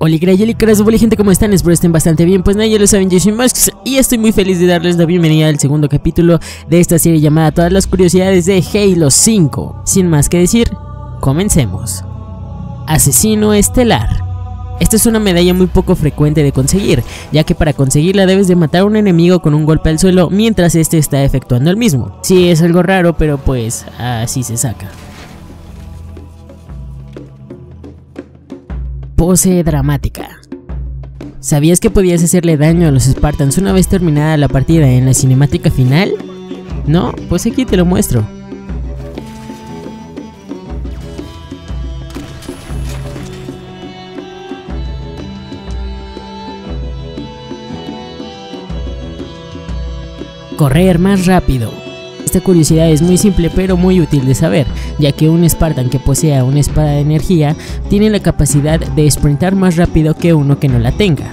Hola Grayelicaras, hola gente, ¿cómo están? Espero estén bastante bien. Pues nada, ya lo saben, yo soy Musk y estoy muy feliz de darles la bienvenida al segundo capítulo de esta serie llamada Todas las curiosidades de Halo 5. Sin más que decir, comencemos. Asesino estelar. Esta es una medalla muy poco frecuente de conseguir, ya que para conseguirla debes de matar a un enemigo con un golpe al suelo mientras este está efectuando el mismo. Sí, es algo raro, pero pues así se saca. Pose dramática. ¿Sabías que podías hacerle daño a los Spartans una vez terminada la partida en la cinemática final? No, pues aquí te lo muestro. Correr más rápido. Esta curiosidad es muy simple pero muy útil de saber, ya que un Spartan que posea una espada de energía tiene la capacidad de sprintar más rápido que uno que no la tenga.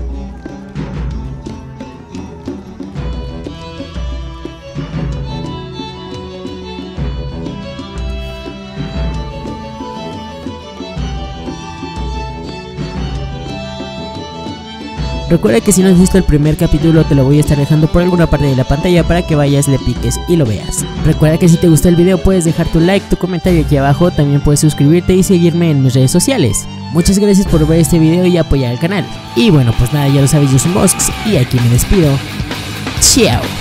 Recuerda que si no has visto el primer capítulo te lo voy a estar dejando por alguna parte de la pantalla para que vayas, le piques y lo veas. Recuerda que si te gustó el video puedes dejar tu like, tu comentario aquí abajo, también puedes suscribirte y seguirme en mis redes sociales. Muchas gracias por ver este video y apoyar el canal. Y bueno, pues nada, ya lo sabes, yo soy Musk y aquí me despido. Chao.